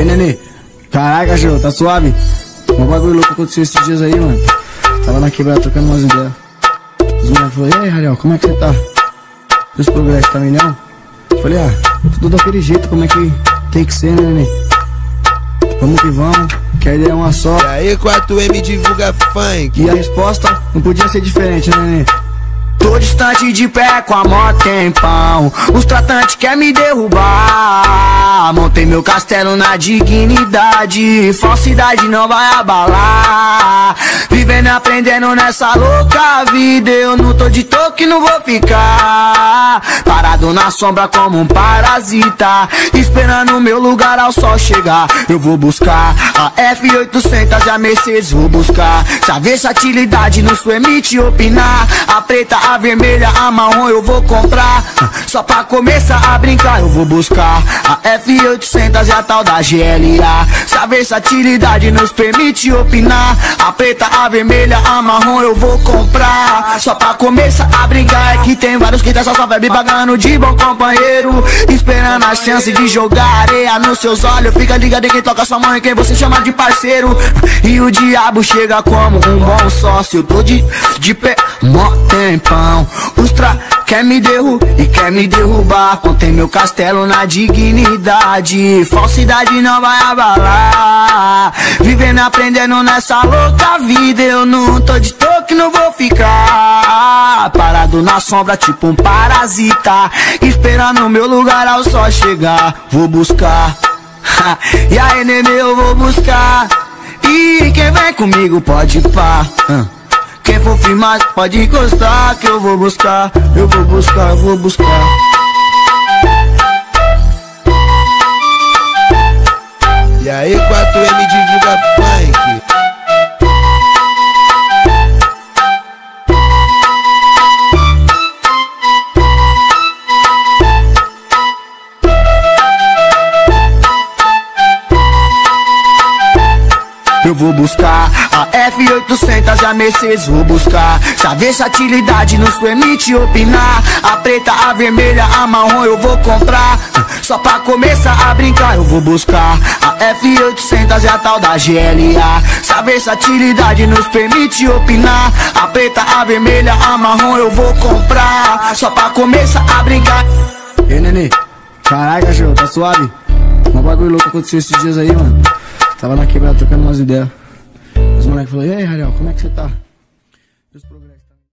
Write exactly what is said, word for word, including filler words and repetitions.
Ei, nenê. Caralho, cachorro, tá suave? Um bagulho louco aconteceu esses dias aí, mano. Tava na quebrada trocando umas ideias. Os moleques falaram, e aí, Rariel, como é que você tá? Os progressos tá milhão? Falei, ah, tudo daquele jeito, como é que tem que ser, né, nenê? Vamos que vamos, que a ideia é uma só. E aí, quatro M divulga funk. E a resposta não podia ser diferente, né, nenê? Tô distante de pé com a mó tempão. Os tratantes querem me derrubar. Montei meu castelo na dignidade. Falsidade não vai abalar. Vivendo e aprendendo nessa louca vida. Eu não tô de toque, não vou ficar parado na sombra como um parasita, esperando o meu lugar ao sol chegar. Eu vou buscar a F oitocentos e a Mercedes, vou buscar. Se a versatilidade nos permite opinar, a preta, a vermelha, a marrom eu vou comprar. Só pra começar a brincar eu vou buscar a F oitocentos e a tal da G L A. Se a versatilidade nos permite opinar, a preta, a vermelha, a marrom eu vou comprar. Só pra começar a brincar é que tem vários que tá só só vibe pagando de bom companheiro, esperando a chance de jogar areia nos seus olhos. Fica ligado em quem toca sua mão e quem você chama de parceiro. E o diabo chega como um bom sócio. Eu tô de, de pé, mó tempão. Os tra quer me derrubar e quer me derrubar. Contei meu castelo na dignidade. Falsidade não vai abalar. Vivendo e aprendendo nessa louca vida. Eu não tô de toque, não vou ficar parado na sombra tipo um parasita, esperando o meu lugar ao sol chegar. Vou buscar e aí, nenê, eu vou buscar. E quem vem comigo pode pá. Quem for firmar pode encostar, que eu vou buscar, eu vou buscar, eu vou buscar. E aí, quatro M divulga funk. Eu vou buscar a F oitocentos e a Mercedes, vou buscar. Se a versatilidade nos permite opinar, a preta, a vermelha, a marrom eu vou comprar. Só pra começar a brincar eu vou buscar a F oitocentos e a tal da G L A. Se a versatilidade nos permite opinar, a preta, a vermelha, a marrom eu vou comprar. Só pra começar a brincar. Ei, nenê. Caralho, cachorro, tá suave? Um bagulho louco aconteceu esses dias aí, mano. Tava na quebrada trocando umas ideias. Os moleques falaram, e aí, Rariel, como é que você tá?